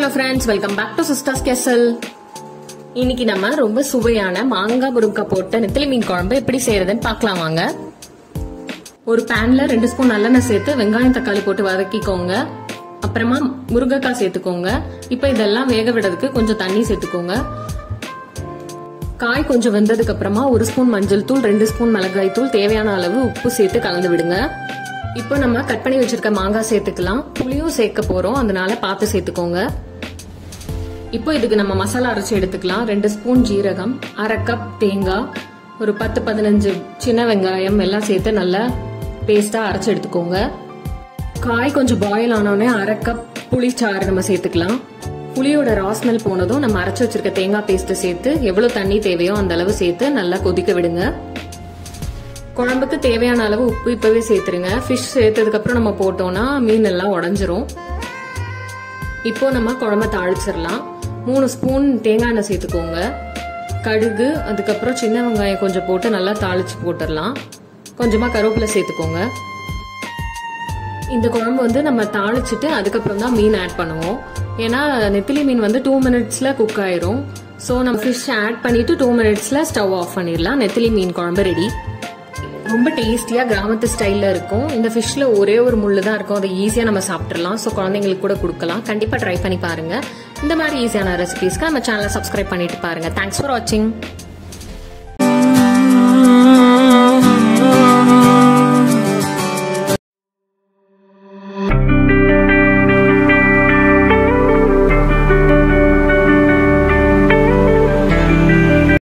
Hello friends, welcome back to Sister's Castle. இன்னைக்கு நம்ம ரொம்ப சுவையான மாங்காய் முருங்கைக்காய் போட்ட நெத்திலி மீன் குழம்பு எப்படி செய்யறதுன்னு பார்க்கலாம் வாங்க. ஒரு பேன்ல 2 ஸ்பூன் நல்லெண்ணெய் சேர்த்து வெங்காயம் தக்காளி போட்டு வதக்கிக்கோங்க. அப்புறமா முருங்கைக்காய் சேர்த்துக்கோங்க. இப்போ இதெல்லாம் வேக விடுறதுக்கு கொஞ்சம் தண்ணி சேர்த்துக்கோங்க. காய் கொஞ்சம் வெந்ததுக்கு அப்புறமா 1 ஸ்பூன் மஞ்சள் தூள், 2 ஸ்பூன் மிளகாய் தூள், தேவையான அளவு உப்பு சேர்த்து கலந்து விடுங்க. இப்போ நம்ம கட் பண்ணி வச்சிருக்க மாங்காய் சேர்த்துக்கலாம். புளியும் சேர்க்க போறோம், அதனால பார்த்து சேர்த்துக்கோங்க. இப்போ இதுக்கு நம்ம மசாலா அரைச்சு எடுத்துக்கலாம். 2 ஸ்பூன் ஜீரகம், 1/2 கப் தேங்காய், ஒரு 10-15 சின்ன வெங்காயம் எல்லாம் சேர்த்து நல்லா பேஸ்டா அரைச்சு எடுத்துக்கோங்க. காய் கொஞ்சம் பாயில் ஆனோடனே 1/2 கப் புளிச்சாறு நம்ம சேர்த்துக்கலாம். புளியோட ராஸ்மெல் போனதும் நம்ம அரைச்சு வச்சிருக்க தேங்காய் பேஸ்ட் சேர்த்து எவ்வளவு தண்ணி தேவையோ அந்த அளவு சேர்த்து நல்லா கொதிக்க விடுங்க. குழம்புக்கு தேவையான அளவு உப்பு இப்பவே சேர்த்துருங்க. ஃபிஷ் சேர்த்ததுக்கு அப்புறம் நம்ம போட்டோம்னா மீன் எல்லாம் உடஞ்சிரும். இப்போ நம்ம குழம்பை தாளிச்சிடலாம். 3 ஸ்பூன் தேங்காய் எண்ணெய் சேர்த்துக்கோங்க. கடுகு, அதுக்கப்புறம் சின்ன வெங்காயம் கொஞ்சம் போட்டு நல்லா தாளிச்சு போட்டுடலாம். கொஞ்சமா கருவேப்பிலை சேர்த்துக்கோங்க. இந்த குழம்பு நம்ம தாளிச்சுட்டு அதுக்கப்புறம் தான் மீன் ஆட் பண்ணுவோம். ஏன்னா நெத்திலி மீன் 2 மினிட்ஸ்ல குக் ஆயிரும். ஸோ நம்ம ஃபிஷ் ஆட் பண்ணிட்டு 2 மினிட்ஸ்ல ஸ்டவ் ஆஃப் பண்ணிடலாம். நெத்திலி மீன் குழம்பு ரெடி. ரொம்ப டேஸ்டியா கிராமத்து ஸ்டைல்ல இருக்கும். இந்த ஃபிஷ்ல ஒரே ஒரு முள்ளு தான் இருக்கும், அதை ஈஸியா நம்ம சாப்பிடலாம். ஸோ குழந்தைங்களுக்கு கூட கொடுக்கலாம். கண்டிப்பா ட்ரை பண்ணி பாருங்க. இந்த மாதிரி ஈஸியான ரெசிபிஸ்க்கு நம்ம சேனலை சப்ஸ்கிரைப் பண்ணிட்டு பாருங்க. தேங்க்ஸ் ஃபார் வாட்சிங்.